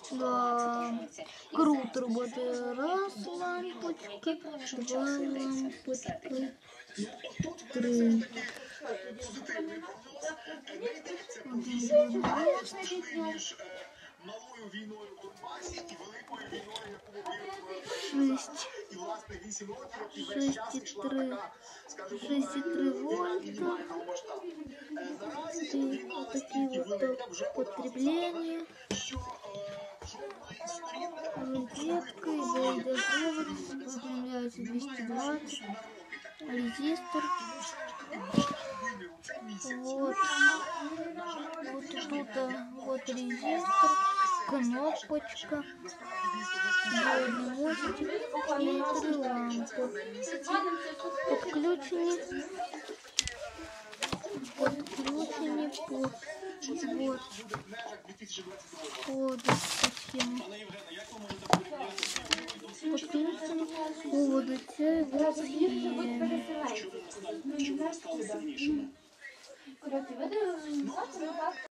Да. Круто работает. Раз лампочка, два лампочка, три. Шесть. 6,3 вольта. И вот такие вот потребления. Розетка и провод выпрямляется 220. Резистор. Вот тут вот резистор, кнопочка, диодный мостик и 3 лампы. Подключены под схему. Подключены поводы це вот схемі.